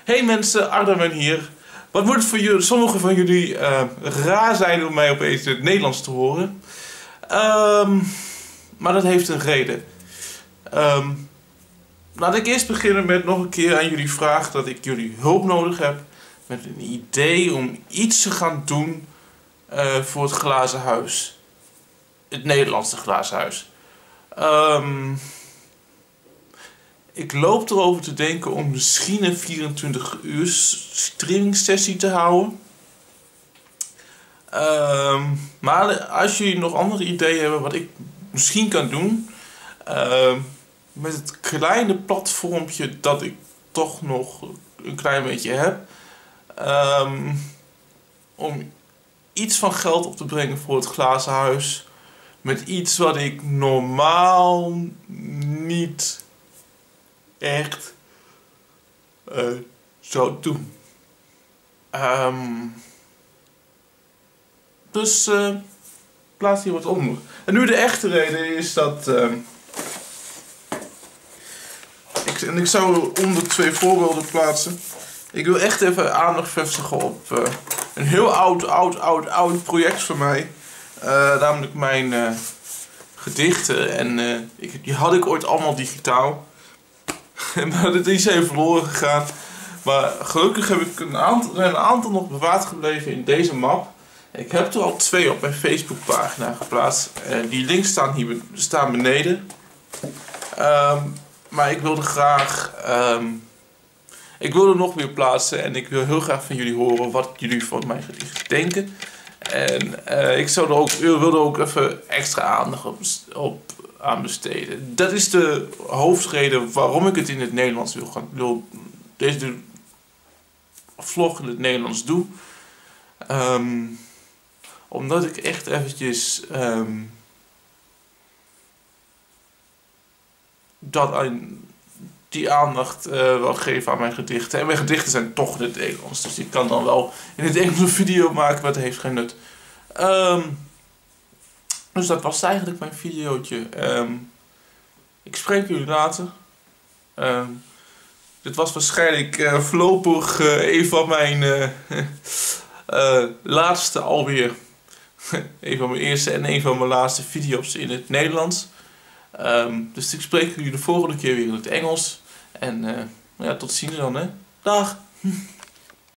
Hey mensen, Ardaman hier. Wat moet het voor jullie, sommigen van jullie raar zijn om mij opeens in het Nederlands te horen. Maar dat heeft een reden. Laat ik eerst beginnen met nog een keer aan jullie vragen dat ik jullie hulp nodig heb. Met een idee om iets te gaan doen voor het glazen huis. Het Nederlandse glazen huis. Ik loop erover te denken om misschien een 24 uur streaming sessie te houden. Maar als jullie nog andere ideeën hebben wat ik misschien kan doen. Met het kleine platformpje dat ik toch nog een klein beetje heb. Om iets van geld op te brengen voor het glazen huis. Met iets wat ik normaal niet echt zou doen. Dus plaats hier wat onder. En nu de echte reden is dat ik zou onder 2 voorbeelden plaatsen. Ik wil echt even aandacht vestigen op een heel oud project van mij. Namelijk mijn gedichten. En die had ik ooit allemaal digitaal. Maar die zijn verloren gegaan. Maar gelukkig heb ik een aantal nog bewaard gebleven in deze map. Ik heb er al 2 op mijn Facebookpagina geplaatst. Die links staan beneden. Maar ik wilde graag... ik wilde nog meer plaatsen. En ik wil heel graag van jullie horen wat jullie van mijn gedicht denken. En ik wilde ook even extra aandacht op aan besteden. Dat is de hoofdreden waarom ik het in het Nederlands deze vlog in het Nederlands doe. Omdat ik echt eventjes die aandacht wil geven aan mijn gedichten. En mijn gedichten zijn toch in het Nederlands. Dus ik kan dan wel in het Engels een video maken, maar het heeft geen nut. Dus dat was eigenlijk mijn videootje. Ik spreek jullie later. Dit was waarschijnlijk voorlopig een van mijn laatste alweer. Een van mijn eerste en een van mijn laatste video's in het Nederlands. Dus ik spreek jullie de volgende keer weer in het Engels. En ja, tot ziens dan, hè. Dag!